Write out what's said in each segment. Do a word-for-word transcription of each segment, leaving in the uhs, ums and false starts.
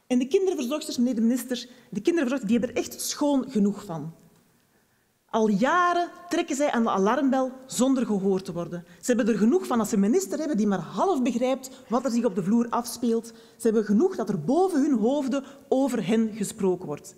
En de kinderverzorgsters, meneer de minister, de kinderverzorgsters die hebben er echt schoon genoeg van. Al jaren trekken zij aan de alarmbel zonder gehoord te worden. Ze hebben er genoeg van als ze een minister hebben die maar half begrijpt wat er zich op de vloer afspeelt. Ze hebben genoeg dat er boven hun hoofden over hen gesproken wordt.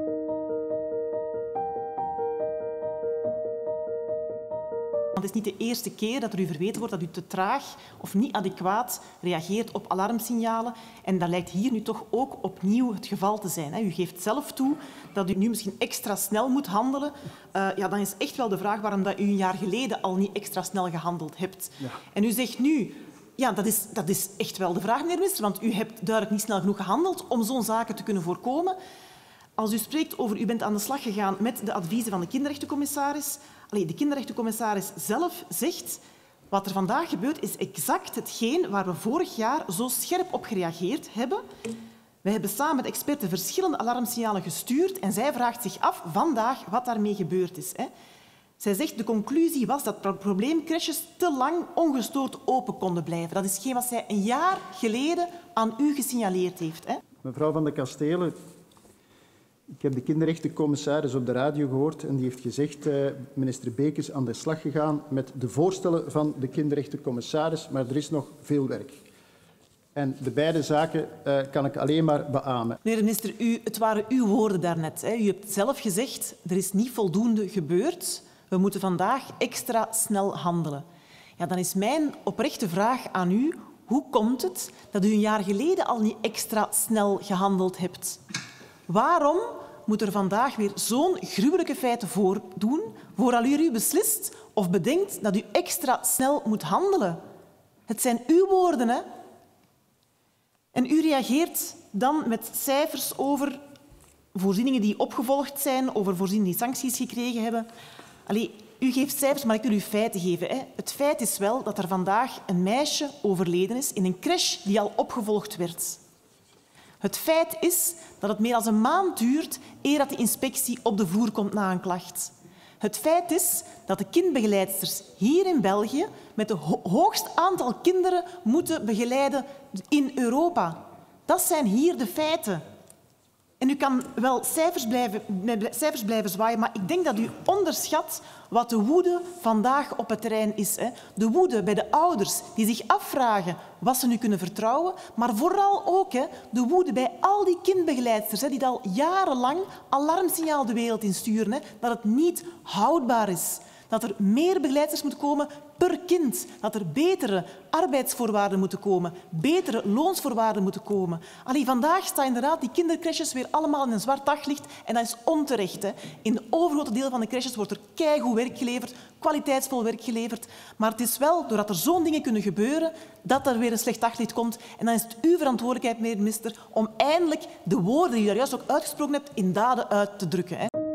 Het is niet de eerste keer dat er u verweten wordt dat u te traag of niet adequaat reageert op alarmsignalen. En dat lijkt hier nu toch ook opnieuw het geval te zijn. U geeft zelf toe dat u nu misschien extra snel moet handelen. Uh, ja, dan is echt wel de vraag waarom dat u een jaar geleden al niet extra snel gehandeld hebt. Ja. En u zegt nu... Ja, dat is, dat is echt wel de vraag, meneer de minister, want u hebt duidelijk niet snel genoeg gehandeld om zo'n zaken te kunnen voorkomen. Als u spreekt over u bent aan de slag gegaan met de adviezen van de kinderrechtencommissaris... Allee, de kinderrechtencommissaris zelf zegt wat er vandaag gebeurt is exact hetgeen waar we vorig jaar zo scherp op gereageerd hebben. Wij hebben samen met experten verschillende alarmsignalen gestuurd en zij vraagt zich af vandaag wat daarmee gebeurd is. Hè. Zij zegt de conclusie was dat probleemcrèches te lang ongestoord open konden blijven. Dat is hetgeen wat zij een jaar geleden aan u gesignaleerd heeft. Hè. Mevrouw Van de Kastelen, ik heb de kinderrechtencommissaris op de radio gehoord en die heeft gezegd uh, minister Beek is aan de slag gegaan met de voorstellen van de kinderrechtencommissaris, maar er is nog veel werk. En de beide zaken uh, kan ik alleen maar beamen. Meneer de minister, u, het waren uw woorden daarnet. Hè. U hebt zelf gezegd, er is niet voldoende gebeurd. We moeten vandaag extra snel handelen. Ja, dan is mijn oprechte vraag aan u, hoe komt het dat u een jaar geleden al niet extra snel gehandeld hebt? Waarom moet er vandaag weer zo'n gruwelijke feiten voordoen, vooral u beslist of bedenkt dat u extra snel moet handelen? Het zijn uw woorden, hè? En u reageert dan met cijfers over voorzieningen die opgevolgd zijn, over voorzieningen die sancties gekregen hebben. Allee, u geeft cijfers, maar ik wil u feiten geven. Hè. Het feit is wel dat er vandaag een meisje overleden is in een crèche die al opgevolgd werd. Het feit is dat het meer dan een maand duurt eer dat de inspectie op de vloer komt na een klacht. Het feit is dat de kindbegeleidsters hier in België met het ho hoogst aantal kinderen moeten begeleiden in Europa. Dat zijn hier de feiten. En u kan wel cijfers blijven, met cijfers blijven zwaaien, maar ik denk dat u onderschat wat de woede vandaag op het terrein is. Hè. De woede bij de ouders die zich afvragen wat ze nu kunnen vertrouwen, maar vooral ook hè, de woede bij al die kindbegeleidsters hè, die al jarenlang alarmsignaal de wereld insturen, hè, dat het niet houdbaar is. Dat er meer begeleidsters moeten komen per kind. Dat er betere arbeidsvoorwaarden moeten komen. Betere loonsvoorwaarden moeten komen. Allee, vandaag staan inderdaad die kindercrèches weer allemaal in een zwart daglicht. En dat is onterecht. Hè. In het overgrote deel van de crèches wordt er keigoed werk geleverd, kwaliteitsvol werk geleverd. Maar het is wel, doordat er zo'n dingen kunnen gebeuren, dat er weer een slecht daglicht komt. En dan is het uw verantwoordelijkheid, meneer de minister, om eindelijk de woorden die u daar juist ook uitgesproken hebt, in daden uit te drukken. Hè.